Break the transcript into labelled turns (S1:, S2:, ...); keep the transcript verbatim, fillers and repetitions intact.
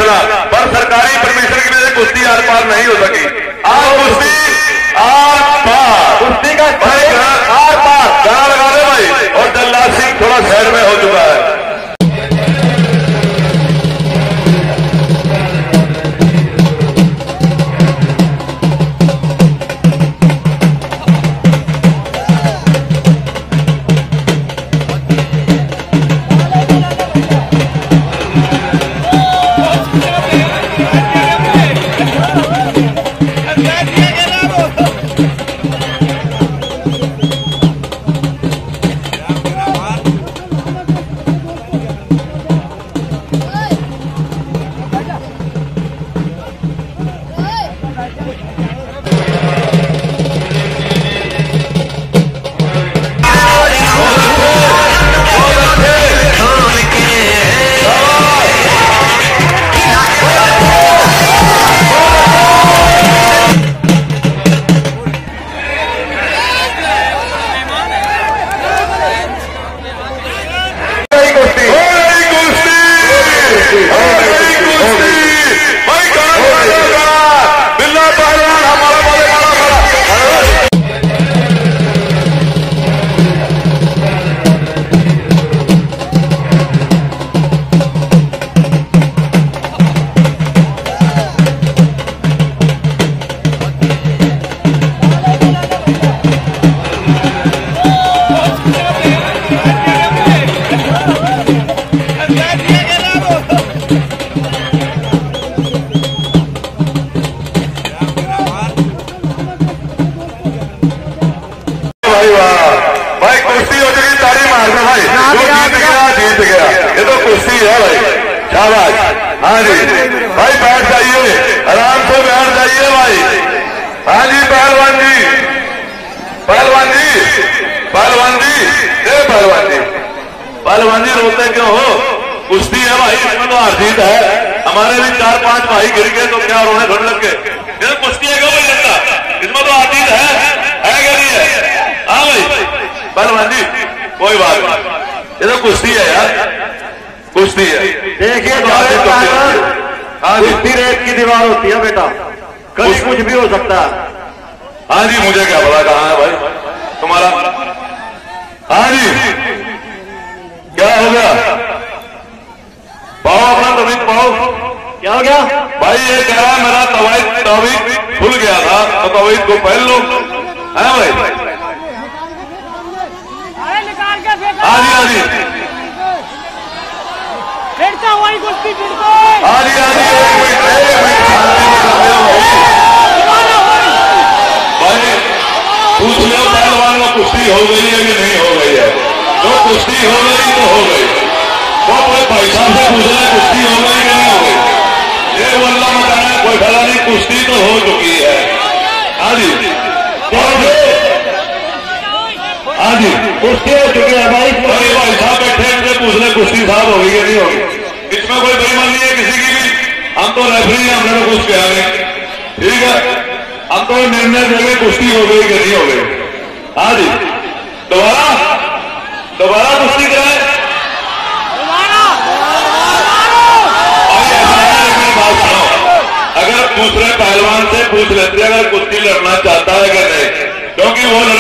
S1: लगा, पर सरकारी परमिशन की वजह से कुश्ती आर पार नहीं हो सकी। आज कुश्ती आर पार, कुश्ती का आर पार गाना लगा दे भाई। और जल्लाद सिंह थोड़ा साइड में हो चुका है। भाई कुश्ती हो चुकी, ताड़ी मारना भाई, जो जीत गया जीत गया, ये तो कुश्ती है भाई, शाबाश। हाँ जी भाई, बैठ जाइए, आराम से बैठ जाइए भाई। हाँ जी पहलवान जी, पहलवान जी, पहलवान जी, ए पहलवान जी, पहलवान जी रोते क्यों हो? कुश्ती है भाई, इसमें तो हार जीत है। हमारे भी चार पांच भाई गिर गए तो क्या रोने थोड़े लग गए? ये कुश्ती है क्यों भाई लगता, इसमें तो हार जीत है, है क्या नहीं है? हाँ भाई पहलवान जी कोई बात नहीं, ये तो कुश्ती है यार, कुश्ती है।
S2: देखिए कुश्ती रेत की दीवार होती है बेटा, कभी कुछ भी हो सकता है।
S1: हाँ जी मुझे क्या पता कहाँ है भाई तुम्हारा। हाँ जी क्या हो गया? पाओ अपना तवीज पाओ।
S2: क्या हो गया
S1: भाई? ये कह रहा मेरा तवीज तवीज खुल गया था तो तवीज को पहन लो, है भाई? हाँ जी हाँ जी
S3: वही कुश्ती
S1: हाँ जी हाँ जी एक मिनट एक मिनट भाई पूछ लो पहलवान में कुश्ती हो गई है कि नहीं हो गई है? जो कुश्ती हो गई तो हो गई, वो कोई भाई साहब से पूछ रहे कुश्ती हो गई कि नहीं हो गई? ये वल्ला बताना कोई फला नहीं, कुश्ती तो हो चुकी है। हाँ जी हाँ जी
S2: कुश्ती हो चुकी है भाई।
S1: भाई भाई साहब बैठे इनसे पूछ रहे कुश्ती साहब हो गई कि नहीं होगी? इसमें कोई बेईमानी नहीं है किसी की भी, हम तो रेफरी हैं, हमने तो कुछ कहा नहीं, ठीक है? हम तो निर्णय देंगे कुश्ती हो गई कि नहीं हो गई। हाँ जी दोबारा दोबारा कुश्ती कराए। अगर दूसरे पहलवान से पूछ लेते अगर कुश्ती लड़ना चाहता है कि नहीं, क्योंकि वो